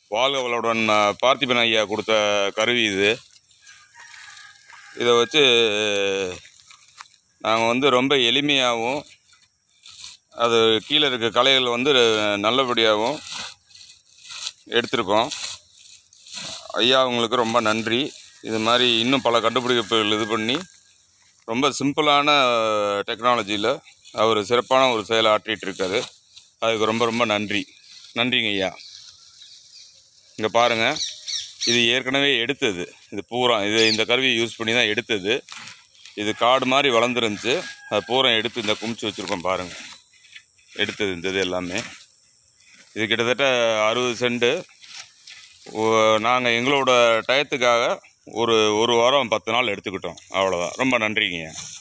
வாழ்க வளமுடன் பார்த்திபன் ஐயா கொடுத்த கருவி இது. இதை வச்சு நாங்கள் வந்து ரொம்ப எளிமையாகவும் அது கீழே இருக்க களைகள் வந்து நல்லபடியாகவும் எடுத்திருக்கோம். ஐயா அவங்களுக்கு ரொம்ப நன்றி. இது மாதிரி இன்னும் பல கண்டுபிடிப்புகள் இது பண்ணி ரொம்ப சிம்பிளான டெக்னாலஜியில் அவர் சிறப்பான ஒரு செயலை ஆற்றிகிட்ருக்காரு. அதுக்கு ரொம்ப ரொம்ப நன்றிங்க ஐயா. இங்கே பாருங்கள், இது ஏற்கனவே எடுத்தது. இது பூரா இந்த கருவியை யூஸ் பண்ணி தான் எடுத்தது. இது காடு மாதிரி வளர்ந்துருந்துச்சு. அது பூரா எடுத்து இந்த குமிச்சு வச்சுருக்கோம் பாருங்கள். எடுத்தது இந்த இது எல்லாமே. இது கிட்டத்தட்ட 60 சென்ட். நாங்கள் எங்களோட டயத்துக்காக ஒரு வாரம் 10 நாள் எடுத்துக்கிட்டோம். அவ்வளோதான். ரொம்ப நன்றிங்க.